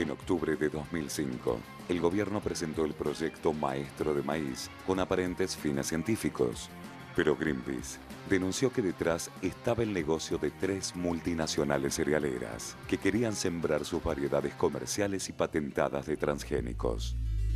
En octubre de 2005, el gobierno presentó el proyecto Maestro de Maíz con aparentes fines científicos. Pero Greenpeace denunció que detrás estaba el negocio de 3 multinacionales cerealeras que querían sembrar sus variedades comerciales y patentadas de transgénicos.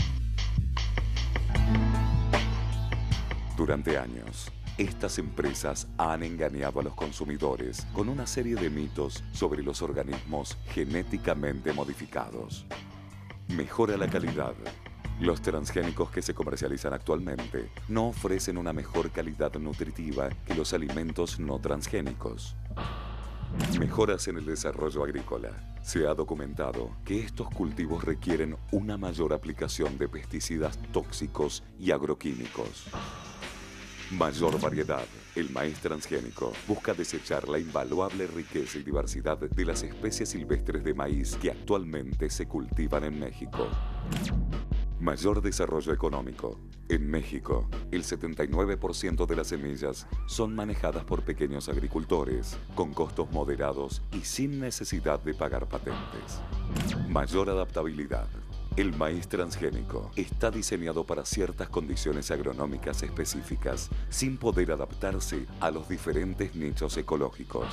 Durante años, estas empresas han engañado a los consumidores con una serie de mitos sobre los organismos genéticamente modificados. Mejora la calidad. Los transgénicos que se comercializan actualmente no ofrecen una mejor calidad nutritiva que los alimentos no transgénicos. Mejoras en el desarrollo agrícola. Se ha documentado que estos cultivos requieren una mayor aplicación de pesticidas tóxicos y agroquímicos. Mayor variedad. El maíz transgénico busca desechar la invaluable riqueza y diversidad de las especies silvestres de maíz que actualmente se cultivan en México. Mayor desarrollo económico. En México, el 79% de las semillas son manejadas por pequeños agricultores, con costos moderados y sin necesidad de pagar patentes. Mayor adaptabilidad. El maíz transgénico está diseñado para ciertas condiciones agronómicas específicas, sin poder adaptarse a los diferentes nichos ecológicos.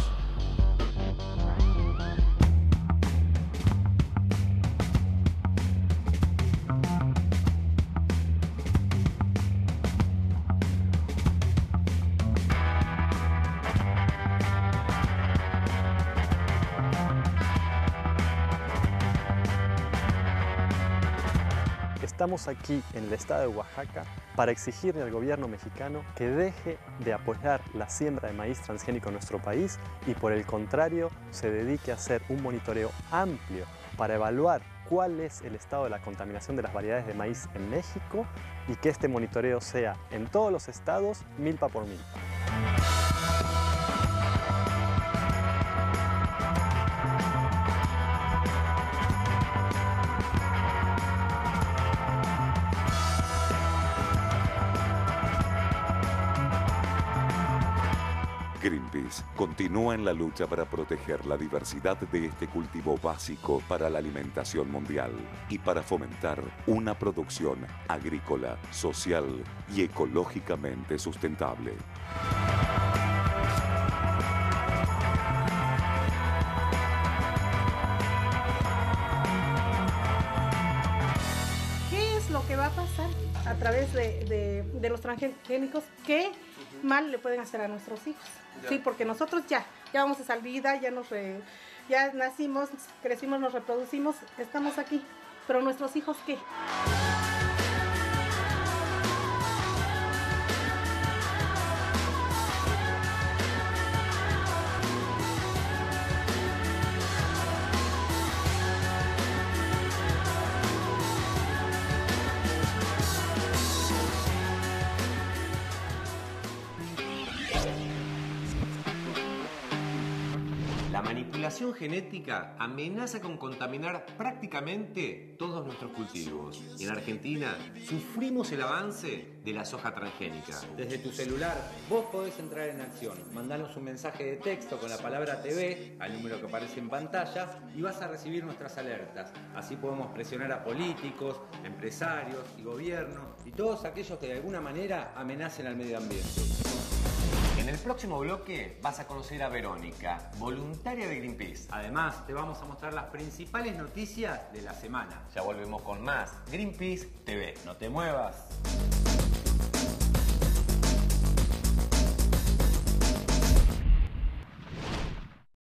Estamos aquí en el estado de Oaxaca para exigirle al gobierno mexicano que deje de apoyar la siembra de maíz transgénico en nuestro país y por el contrario se dedique a hacer un monitoreo amplio para evaluar cuál es el estado de la contaminación de las variedades de maíz en México y que este monitoreo sea en todos los estados milpa por milpa. Greenpeace continúa en la lucha para proteger la diversidad de este cultivo básico para la alimentación mundial y para fomentar una producción agrícola, social y ecológicamente sustentable. ¿Qué es lo que va a pasar a través de los transgénicos? ¿Qué mal le pueden hacer a nuestros hijos? Sí, porque nosotros ya vamos a salida, ya nacimos, crecimos, nos reproducimos, estamos aquí, pero nuestros hijos ¿qué? La manipulación genética amenaza con contaminar prácticamente todos nuestros cultivos. En Argentina sufrimos el avance de la soja transgénica. Desde tu celular vos podés entrar en acción. Mandanos un mensaje de texto con la palabra TV al número que aparece en pantalla y vas a recibir nuestras alertas. Así podemos presionar a políticos, empresarios y gobiernos y todos aquellos que de alguna manera amenacen al medio ambiente. En el próximo bloque vas a conocer a Verónica, voluntaria de Greenpeace. Además, te vamos a mostrar las principales noticias de la semana. Ya volvemos con más Greenpeace TV. No te muevas.